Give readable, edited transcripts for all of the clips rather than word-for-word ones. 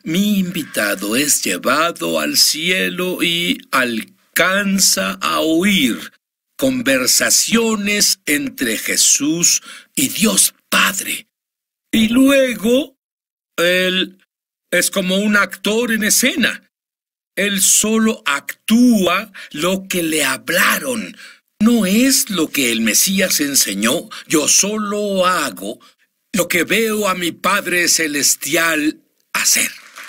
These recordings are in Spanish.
Mi invitado es llevado al cielo y alcanza a oír conversaciones entre Jesús y Dios Padre. Y luego, él es como un actor en escena. Él solo actúa lo que le hablaron. No es lo que el Mesías enseñó. Yo solo hago lo que veo a mi Padre Celestial hacer.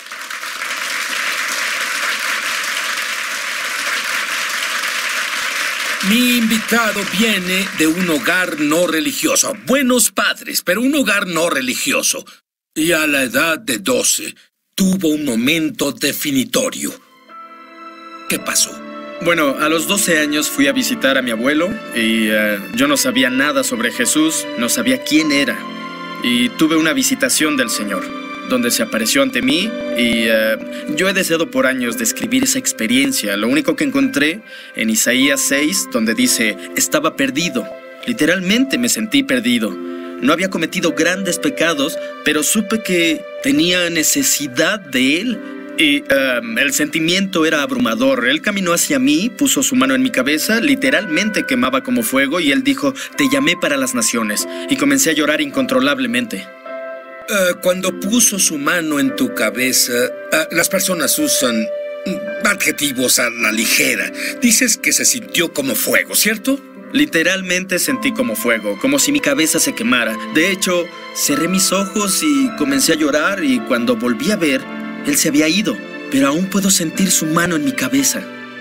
Mi invitado viene de un hogar no religioso. Buenos padres, pero un hogar no religioso. Y a la edad de 12, tuvo un momento definitorio. ¿Qué pasó? Bueno, a los 12 años fui a visitar a mi abuelo y yo no sabía nada sobre Jesús, no sabía quién era. Y tuve una visitación del Señor, donde se apareció ante mí y yo he deseado por años describir esa experiencia. Lo único que encontré en Isaías 6, donde dice, estaba perdido. Literalmente me sentí perdido. No había cometido grandes pecados, pero supe que tenía necesidad de Él. Y el sentimiento era abrumador. Él caminó hacia mí, puso su mano en mi cabeza, literalmente quemaba como fuego, y Él dijo, te llamé para las naciones. Y comencé a llorar incontrolablemente. Cuando puso su mano en tu cabeza, las personas usan adjetivos a la ligera. Dices que se sintió como fuego, ¿cierto? Literalmente sentí como fuego, como si mi cabeza se quemara. De hecho, cerré mis ojos y comencé a llorar, y cuando volví a ver, Él se había ido, pero aún puedo sentir su mano en mi cabeza.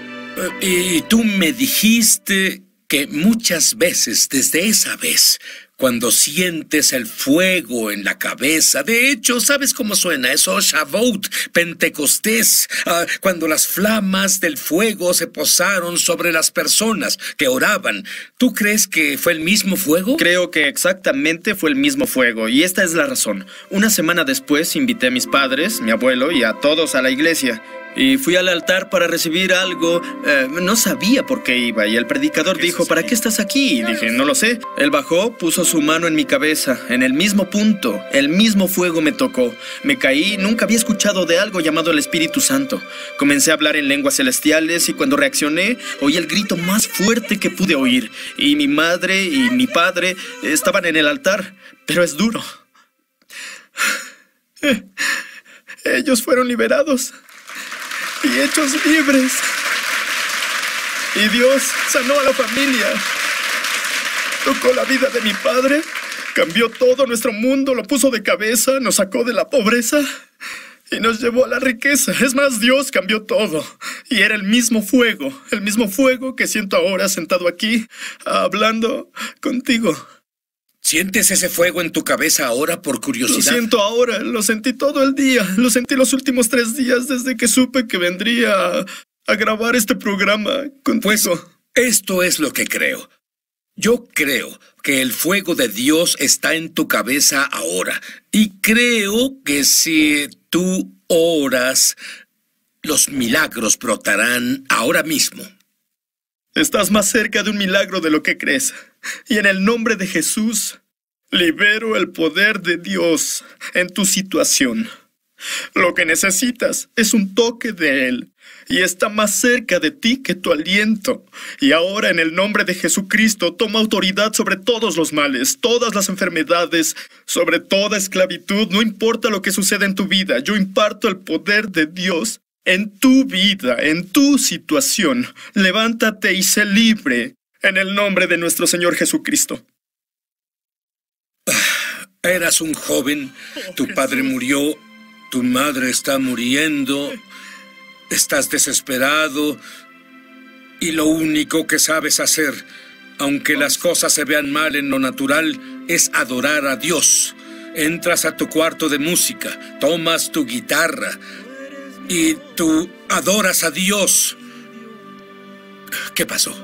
Y tú me dijiste que muchas veces, desde esa vez, cuando sientes el fuego en la cabeza, de hecho, ¿sabes cómo suena eso? Shavuot, Pentecostés, cuando las flamas del fuego se posaron sobre las personas que oraban. ¿Tú crees que fue el mismo fuego? Creo que exactamente fue el mismo fuego, y esta es la razón. Una semana después invité a mis padres, mi abuelo y a todos a la iglesia. Y fui al altar para recibir algo. No sabía por qué iba, y el predicador dijo, ¿para qué estás aquí? Y dije, no lo sé. Él bajó, puso su mano en mi cabeza, en el mismo punto. El mismo fuego me tocó. Me caí, nunca había escuchado de algo llamado el Espíritu Santo. Comencé a hablar en lenguas celestiales, y cuando reaccioné, oí el grito más fuerte que pude oír. Y mi madre y mi padre estaban en el altar, pero es duro. Ellos fueron liberados y hechos libres. Y Dios sanó a la familia. Tocó la vida de mi padre, cambió todo nuestro mundo, lo puso de cabeza, nos sacó de la pobreza y nos llevó a la riqueza. Es más, Dios cambió todo. Y era el mismo fuego que siento ahora sentado aquí, hablando contigo. ¿Sientes ese fuego en tu cabeza ahora por curiosidad? Lo siento ahora, lo sentí todo el día. Lo sentí los últimos 3 días desde que supe que vendría a grabar este programa contigo. Pues esto es lo que creo. Yo creo que el fuego de Dios está en tu cabeza ahora. Y creo que si tú oras, los milagros brotarán ahora mismo. Estás más cerca de un milagro de lo que crees. Y en el nombre de Jesús, libero el poder de Dios en tu situación. Lo que necesitas es un toque de Él. Y está más cerca de ti que tu aliento. Y ahora, en el nombre de Jesucristo, toma autoridad sobre todos los males, todas las enfermedades, sobre toda esclavitud. No importa lo que suceda en tu vida, yo imparto el poder de Dios en tu vida, en tu situación. Levántate y sé libre en el nombre de nuestro Señor Jesucristo. Eras un joven, tu padre murió, tu madre está muriendo, estás desesperado y lo único que sabes hacer, aunque las cosas se vean mal en lo natural, es adorar a Dios. Entras a tu cuarto de música, tomas tu guitarra y tú adoras a Dios. ¿Qué pasó?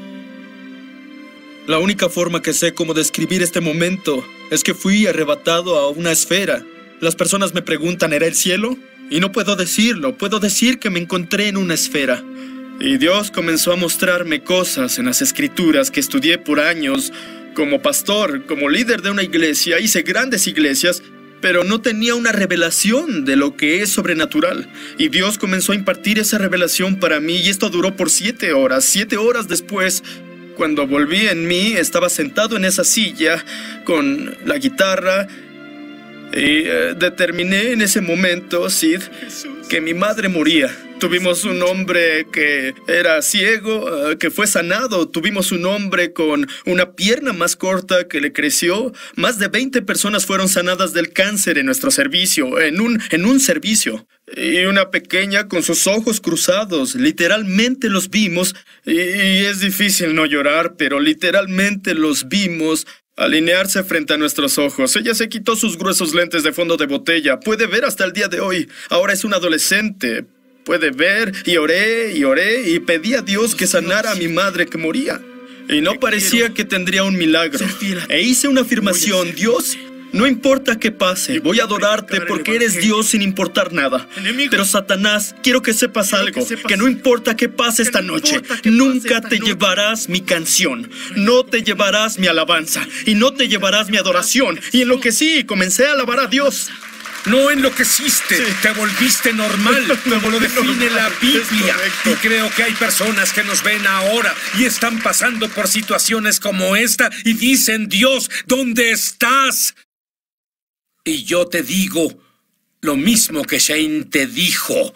La única forma que sé cómo describir este momento es que fui arrebatado a una esfera. Las personas me preguntan, ¿era el cielo? Y no puedo decirlo, puedo decir que me encontré en una esfera. Y Dios comenzó a mostrarme cosas en las escrituras que estudié por años como pastor, como líder de una iglesia. Hice grandes iglesias pero no tenía una revelación de lo que es sobrenatural. Y Dios comenzó a impartir esa revelación para mí, y esto duró por 7 horas. 7 horas después, cuando volví en mí, estaba sentado en esa silla con la guitarra y determiné en ese momento, Sid, que mi madre moría. Tuvimos un hombre que era ciego, que fue sanado. Tuvimos un hombre con una pierna más corta que le creció. Más de 20 personas fueron sanadas del cáncer en nuestro servicio, en un servicio. Y una pequeña con sus ojos cruzados. Literalmente los vimos. Y es difícil no llorar, pero literalmente los vimos alinearse frente a nuestros ojos. Ella se quitó sus gruesos lentes de fondo de botella. Puede ver hasta el día de hoy. Ahora es una adolescente. Puede ver, y oré, y pedí a Dios que sanara a mi madre que moría. Y no parecía que tendría un milagro. E hice una afirmación: Dios, no importa qué pase, voy a adorarte porque eres Dios sin importar nada. Pero Satanás, quiero que sepas algo, que no importa qué pase esta noche, nunca te llevarás mi canción, no te llevarás mi alabanza, y no te llevarás mi adoración. Y enloquecí y comencé a alabar a Dios. No enloqueciste, te volviste normal, como lo define la Biblia. Y creo que hay personas que nos ven ahora y están pasando por situaciones como esta y dicen: Dios, ¿dónde estás? Y yo te digo lo mismo que Shane te dijo.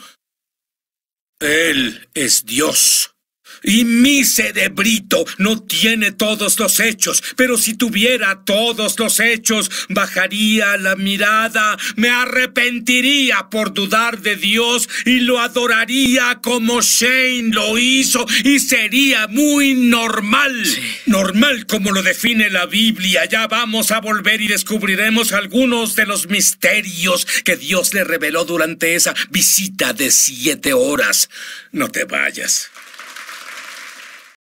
Él es Dios. Y mi cerebrito no tiene todos los hechos, pero si tuviera todos los hechos, bajaría la mirada, me arrepentiría por dudar de Dios y lo adoraría como Shane lo hizo, y sería muy normal. Sí. Normal como lo define la Biblia. Ya vamos a volver y descubriremos algunos de los misterios que Dios le reveló durante esa visita de 7 horas. No te vayas.